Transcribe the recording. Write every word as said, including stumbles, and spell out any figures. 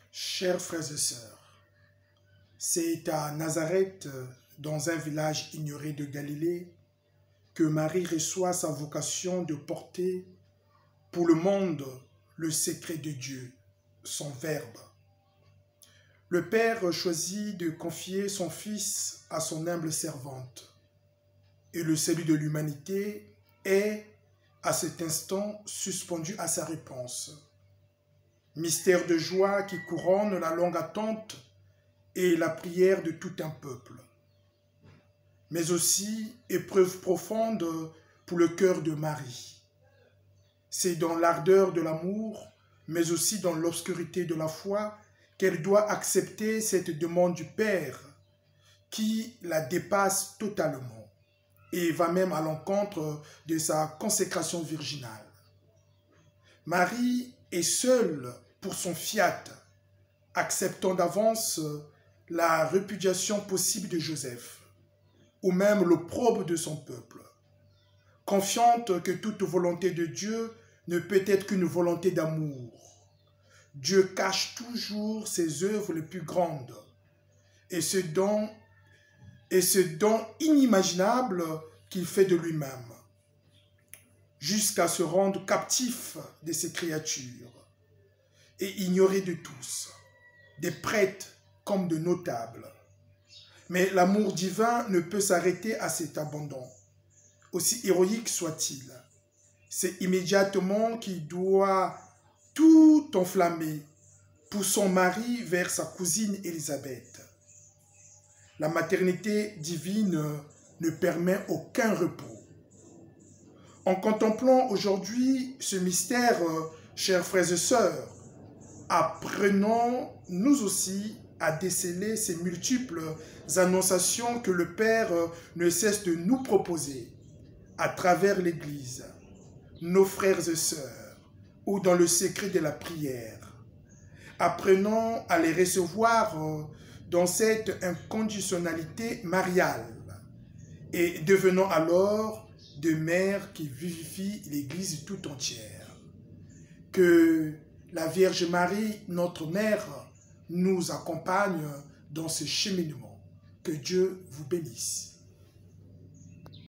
Chers frères et sœurs, c'est à Nazareth, dans un village ignoré de Galilée, que Marie reçoit sa vocation de porter pour le monde le secret de Dieu, son Verbe. Le Père choisit de confier son Fils à son humble servante, et le salut de l'humanité est, à cet instant, suspendu à sa réponse. Mystère de joie qui couronne la longue attente et la prière de tout un peuple. Mais aussi épreuve profonde pour le cœur de Marie. C'est dans l'ardeur de l'amour, mais aussi dans l'obscurité de la foi, qu'elle doit accepter cette demande du Père qui la dépasse totalement et va même à l'encontre de sa consécration virginale. Marie est seule pour son fiat, acceptant d'avance la répudiation possible de Joseph, ou même l'opprobre de son peuple, confiante que toute volonté de Dieu ne peut être qu'une volonté d'amour. Dieu cache toujours ses œuvres les plus grandes, et ce don, et ce don inimaginable qu'il fait de lui-même, jusqu'à se rendre captif de ses créatures, et ignoré de tous, des prêtres comme de notables. Mais l'amour divin ne peut s'arrêter à cet abandon, aussi héroïque soit-il. C'est immédiatement qu'il doit tout enflammer, poussant Marie vers sa cousine Élisabeth. La maternité divine ne permet aucun repos. En contemplant aujourd'hui ce mystère, chers frères et sœurs, apprenons nous aussi à déceler ces multiples annonciations que le Père ne cesse de nous proposer à travers l'Église, nos frères et sœurs, ou dans le secret de la prière. Apprenons à les recevoir dans cette inconditionnalité mariale et devenons alors de mères qui vivifient l'Église tout entière. Que la Vierge Marie, notre mère, nous accompagne dans ce cheminement. Que Dieu vous bénisse.